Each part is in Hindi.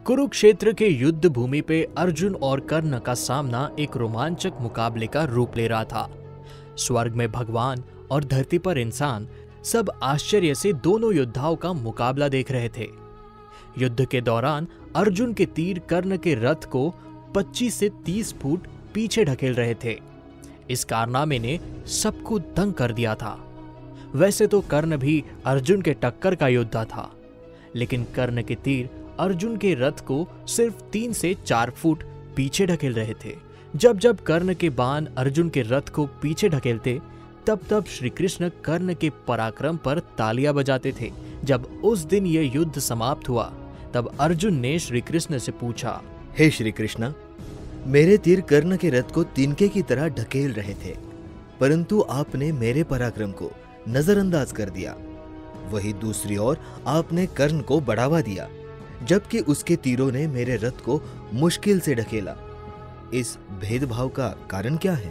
कुरुक्षेत्र के युद्ध भूमि पे अर्जुन और कर्ण का सामना एक रोमांचक मुकाबले का रूप ले रहा था। स्वर्ग में भगवान और धरती पर इंसान सब आश्चर्य से दोनों योद्धाओं का मुकाबला देख रहे थे। युद्ध के दौरान अर्जुन के तीर कर्ण के रथ को 25 से 30 फुट पीछे ढकेल रहे थे। इस कारनामे ने सबको दंग कर दिया था। वैसे तो कर्ण भी अर्जुन के टक्कर का योद्धा था, लेकिन कर्ण के तीर अर्जुन के रथ को सिर्फ 3 से 4 फुट पीछे ढकेल रहे थे। जब जब कर्ण के बाण अर्जुन के रथ को पीछे ढकेलते, तब तब श्री कृष्ण कर्ण के पराक्रम पर तालियां बजाते थे। जब उस दिन यह युद्ध समाप्त हुआ, तब अर्जुन ने श्री कृष्ण से पूछा, हे श्री कृष्ण, मेरे तीर कर्ण के रथ को तिनके की तरह ढकेल रहे थे, परंतु आपने मेरे पराक्रम को नजरअंदाज कर दिया। वही दूसरी ओर आपने कर्ण को बढ़ावा दिया, जबकि उसके तीरों ने मेरे रथ को मुश्किल से ढकेला। इस भेदभाव का कारण क्या है?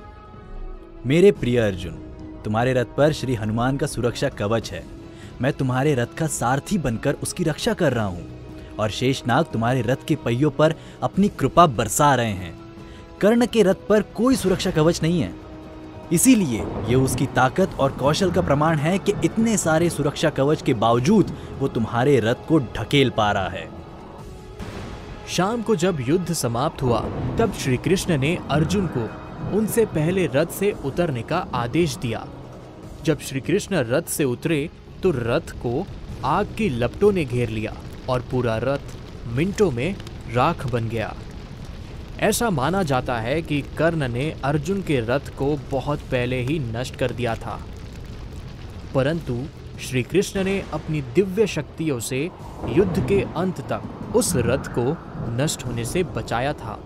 मेरे प्रिय अर्जुन, तुम्हारे रथ पर श्री हनुमान का सुरक्षा कवच है। मैं तुम्हारे रथ का सारथी बनकर उसकी रक्षा कर रहा हूँ, और शेषनाग तुम्हारे रथ के पहियों पर अपनी कृपा बरसा रहे हैं। कर्ण के रथ पर कोई सुरक्षा कवच नहीं है, इसीलिए ये उसकी ताकत और कौशल का प्रमाण है कि इतने सारे सुरक्षा कवच के बावजूद वो तुम्हारे रथ को ढकेल पा रहा है। शाम को जब युद्ध समाप्त हुआ, तब श्री कृष्ण ने अर्जुन को उनसे पहले रथ से उतरने का आदेश दिया। जब श्री कृष्ण रथ से उतरे तो रथ को आग की लपटों ने घेर लिया और पूरा रथ मिनटों में राख बन गया। ऐसा माना जाता है कि कर्ण ने अर्जुन के रथ को बहुत पहले ही नष्ट कर दिया था, परंतु श्री कृष्ण ने अपनी दिव्य शक्तियों से युद्ध के अंत तक उस रथ को नष्ट होने से बचाया था।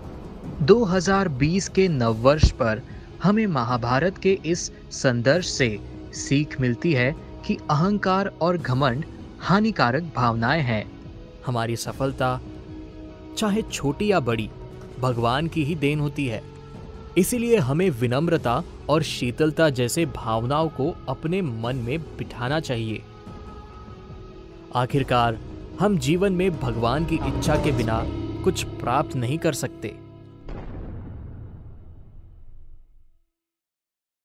2020 के नववर्ष पर हमें महाभारत के इस संदर्भ से सीख मिलती है कि अहंकार और घमंड हानिकारक भावनाएं हैं। हमारी सफलता, चाहे छोटी या बड़ी, भगवान की ही देन होती है। इसीलिए हमें विनम्रता और शीतलता जैसे भावनाओं को अपने मन में बिठाना चाहिए। आखिरकार हम जीवन में भगवान की इच्छा के बिना कुछ प्राप्त नहीं कर सकते।